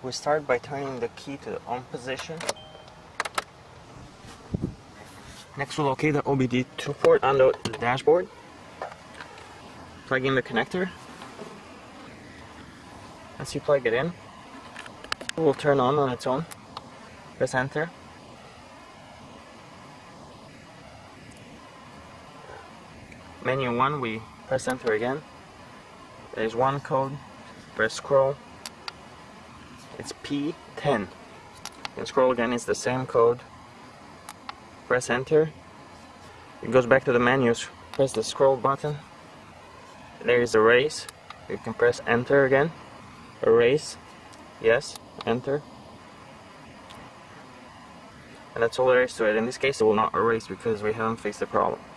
We start by turning the key to the on position. Next we'll locate the OBD2 port on the dashboard. Plug in the connector. As you plug it in, it will turn on its own. Press enter. Menu 1, we press enter again. There is one code, press scroll. It's P10. And scroll again, it's the same code. Press enter. It goes back to the menus. Press the scroll button. There is erase. You can press enter again. Erase. Yes. Enter. And that's all there is to it. In this case it will not erase because we haven't fixed the problem.